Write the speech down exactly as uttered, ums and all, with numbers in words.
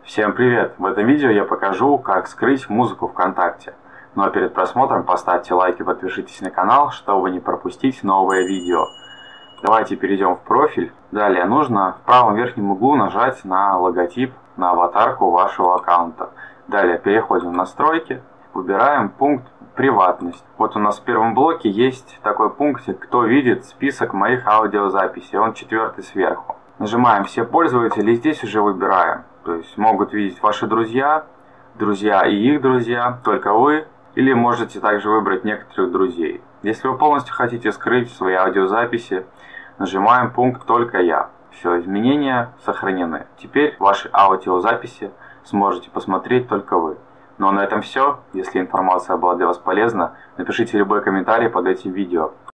Всем привет! В этом видео я покажу, как скрыть музыку ВКонтакте. Ну а перед просмотром поставьте лайк и подпишитесь на канал, чтобы не пропустить новое видео. Давайте перейдем в профиль. Далее нужно в правом верхнем углу нажать на логотип, на аватарку вашего аккаунта. Далее переходим в настройки, выбираем пункт «Приватность». Вот у нас в первом блоке есть такой пунктик «Кто видит список моих аудиозаписей». Он четвертый сверху. Нажимаем «Все пользователи» и здесь уже выбираем. То есть могут видеть ваши друзья, друзья и их друзья, только вы, или можете также выбрать некоторых друзей. Если вы полностью хотите скрыть свои аудиозаписи, нажимаем пункт «Только я». Все, изменения сохранены. Теперь ваши аудиозаписи сможете посмотреть только вы. Ну а на этом все. Если информация была для вас полезна, напишите любой комментарий под этим видео.